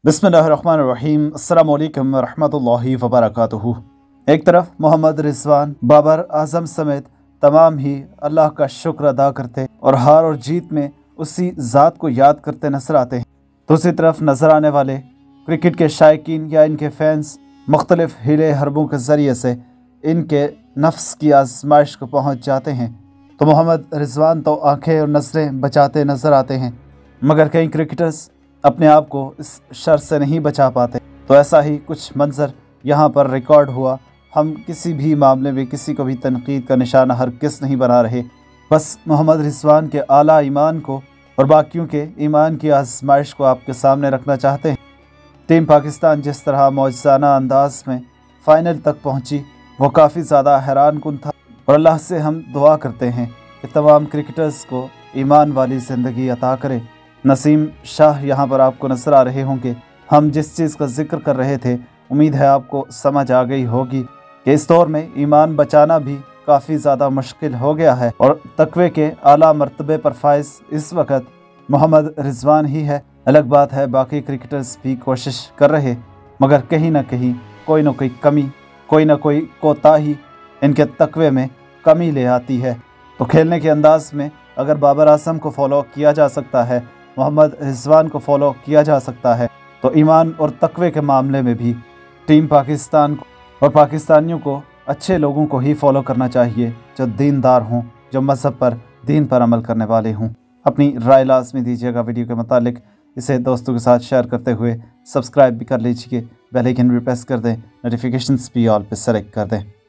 बिस्मिल्लाहिर्रहमानिर्रहीम। अस्सलाम वालेकुम रहमतुल्लाहि व बरकातुहू। एक तरफ मोहम्मद रिजवान, बाबर आजम समेत तमाम ही अल्लाह का शुक्र अदा करते और हार और जीत में उसी ज़ात को याद करते नजर आते हैं। दूसरी तरफ नज़र आने वाले क्रिकेट के शायकीन या इनके फैंस मुख्तलिफ हीले हरबों के ज़रिए से इनके नफ्स की आजमाइश को पहुँच जाते हैं। तो मोहम्मद रिजवान तो आँखें और नज़रें बचाते नज़र आते हैं, मगर कई क्रिकेटर्स अपने आप को इस शर से नहीं बचा पाते। तो ऐसा ही कुछ मंजर यहाँ पर रिकॉर्ड हुआ। हम किसी भी मामले में किसी को भी तनकीद का निशाना हरगिज़ नहीं बना रहे, बस मोहम्मद रिजवान के आला ईमान को और बाकियों के ईमान की आजमाइश को आपके सामने रखना चाहते हैं। टीम पाकिस्तान जिस तरह मौजज़ाना अंदाज में फ़ाइनल तक पहुँची वो काफ़ी ज़्यादा हैरान कुन था, और अल्लाह से हम दुआ करते हैं कि तमाम क्रिकेटर्स को ईमान वाली ज़िंदगी अता करे। नसीम शाह यहाँ पर आपको नज़र आ रहे होंगे। हम जिस चीज़ का जिक्र कर रहे थे, उम्मीद है आपको समझ आ गई होगी कि इस दौर में ईमान बचाना भी काफ़ी ज़्यादा मुश्किल हो गया है, और तकवे के आला मर्तबे पर फाइज इस वक्त मोहम्मद रिजवान ही है। अलग बात है बाकी क्रिकेटर्स भी कोशिश कर रहे, मगर कहीं ना कहीं कोई ना कोई कमी, कोई ना कोई कोताही इनके तकवे में कमी ले आती है। तो खेलने के अंदाज में अगर बाबर आजम को फॉलो किया जा सकता है, मोहम्मद रिजवान को फॉलो किया जा सकता है, तो ईमान और तकवे के मामले में भी टीम पाकिस्तान को और पाकिस्तानियों को अच्छे लोगों को ही फॉलो करना चाहिए, जो दीनदार हों, जो मज़हब पर दीन पर अमल करने वाले हों। अपनी राय लाज़मी दीजिएगा वीडियो के मुतालिक। इसे दोस्तों के साथ शेयर करते हुए सब्सक्राइब भी कर लीजिए, बेल आइकन भी प्रेस कर दें, नोटिफिकेशंस भी ऑल पे सेलेक्ट कर दें।